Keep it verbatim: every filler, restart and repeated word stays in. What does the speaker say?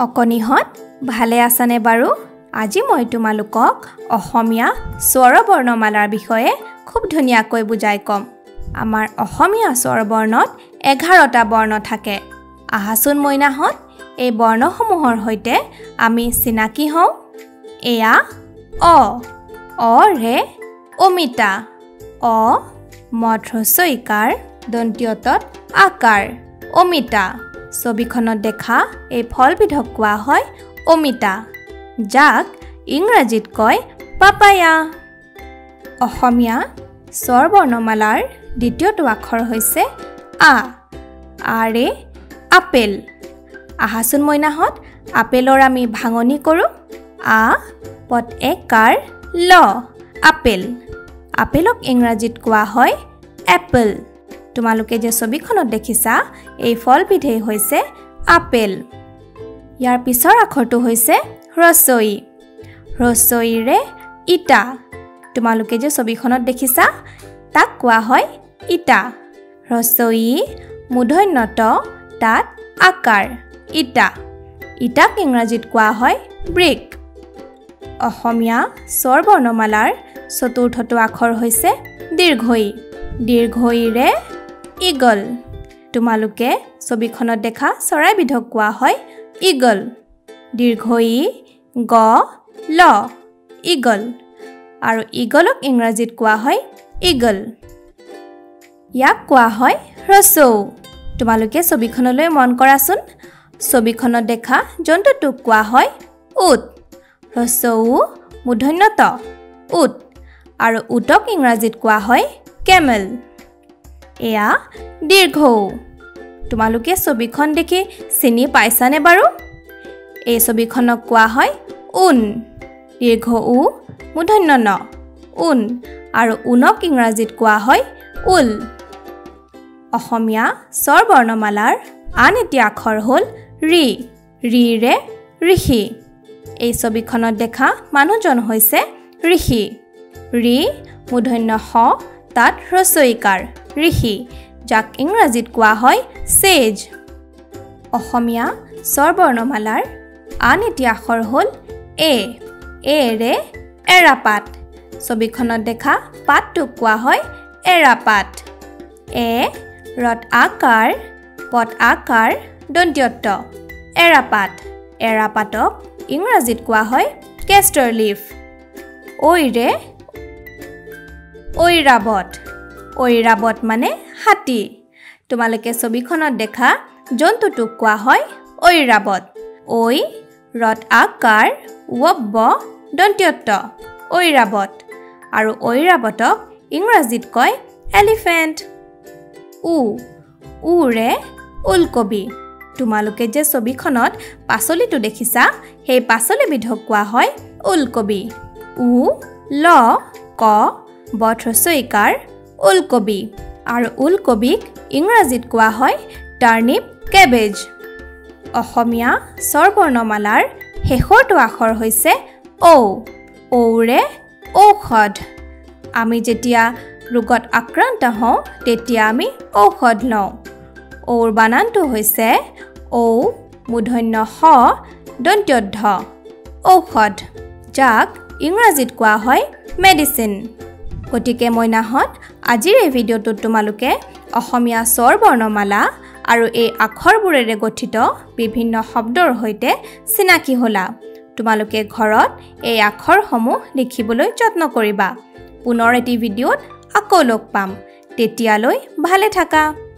অকনিহত ভালে আছানে বাৰু আজি মই তোমালোকক অসমীয়া স্বৰবৰ্ণমালাৰ বিষয়ে খুব ধুনীয়াকৈ বুজাই কম আমাৰ অসমীয়া স্বৰবৰ্ণত এঘাৰটা বৰ্ণ থাকে আহাসুন মইনাহত এই বৰ্ণসমূহৰ হৈতে আমি চিনাকি হওঁ এয়া অ অ ৰে অমিতা অ মধ্ৰস্বইকাৰ দন্ত্যতত আকাৰ অমিতা ছবিখনত দেখা এই ফলবিধক কোৱা হয় অমিতা যাক ইংৰাজীত কয় পাপায়া অসমীয়া স্বৰবৰ্ণমালাৰ দ্বিতীয়টো আখৰ হৈছে আ আৰে আপেল আহাসুন মইনাহত আপেলৰ আমি ভাঙনি কৰোঁ আ পদ একাৰ ল আপেল আপেলক ইংৰাজীত কোৱা হয় এপল তোমালোকে যে ছবিখনত দেখিছা এই ফলবিধেই হৈছে আপেল ইয়াৰ পিছৰ আখৰটো হৈছে হ্ৰস্বই হ্ৰস্বইৰে ইটা তোমালোকে যে ছবিখনত দেখিছা তাক কোৱা হয় ইটা হ্ৰস্বই মূৰ্ধন্যত তাত আকাৰ ইটা ইটাক ইংৰাজীত কোৱা হয় ব্ৰিক অসমীয়া স্বৰবৰ্ণমালাৰ চতুৰ্থটো আখৰ হৈছে দীৰ্ঘই দীৰ্ঘইৰে ইগল তোমালোকে ছবিখনত দেখা চৰাইবিধক কোৱা হয় ইগল দীৰ্ঘই গ ল ইগল আৰু ইগলক ইংৰাজীত কোৱা হয় ইগল ইয়াক কোৱা হয় হ্ৰস্বউ তোমালোকে ছবিখনলৈ মন কৰাচোন ছবিখনত দেখা জন্তুটোক কোৱা হয় উট হ্ৰস্বউ মূৰ্ধন্যত উট আৰু উটক ইংৰাজীত কোৱা হয় কেমেল এয়া দীৰ্ঘউ তোমালোকে ছবিখন দেখি চিনি পাইছানে বাৰু এই ছবিখনক কোৱা হয় উন দীৰ্ঘ উ মূৰ্ধন্য ন উন আৰু উনক ইংৰাজীত কোৱা হয় উল অসমীয়া স্বৰবৰ্ণমালাৰ আন এটি আখৰ হ'ল ৰি ৰিৰে ঋষি এই ছবিখনত দেখা মানুহজন হৈছে ঋষি ৰি মূৰ্ধন্য হ তাত হ্ৰস্বইকাৰ ঋষি যাক ইংৰাজীত কোৱা হয় সেজ অসমীয়া স্বৰবৰ্ণমালাৰ আন এটি আখৰ হ'ল এ এৰে এৰাপাত ছবিখনত দেখা পাতটোক কোৱা হয় এৰাপাত এ ৰত আকাৰ পদ আকাৰ দন্ত্যত এৰাপাত এৰাপাতক ইংৰাজীত কোৱা হয় কেষ্টৰ লিফ ঐৰে ঐৰাবত ঐৰাবত মানে হাতী তোমালোকে ছবিখনত দেখা জন্তুটোক কোৱা হয় ঐৰাবত ঐ ৰত আকাৰ ৱব দন্ত্যত ঐৰাবত আৰু ঐৰাবতক ইংৰাজীত কয় এলিফেণ্ট উ উৰে ওলকবি তোমালোকে যে ছবিখনত পাচলিটো দেখিছা সেই পাচলিবিধক কোৱা হয় ওলকবি উ ল ক বথ্ৰস্বইকাৰ ওলকবি আৰু ওলকবিক ইংৰাজীত কোৱা হয় টাৰ্নিপ কেবেজ অসমীয়া স্বৰবৰ্ণমালাৰ শেষৰটো আখৰ হৈছে ঔ ঔৰে ঔষধ আমি যেতিয়া ৰোগত আক্ৰান্ত হওঁ তেতিয়া আমি ঔষধ লওঁ ঔৰ বানানটো হৈছে ঔ মূৰ্ধন্য হ দন্ত্যধ ঔষধ যাক ইংৰাজীত কোৱা হয় মেডিচিন গতিকে মইনাহত আজিৰ এই ভিডিঅ'টোত তোমালোকে অসমীয়া স্বৰবৰ্ণমালা আৰু এই আখৰবোৰেৰে গঠিত বিভিন্ন শব্দৰ সৈতে চিনাকি হ'লা তোমালোকে ঘৰত এই আখৰসমূহ লিখিবলৈ যত্ন কৰিবা পুনৰ এটি ভিডিঅ'ত আকৌ লগ পাম তেতিয়ালৈ ভালে থাকা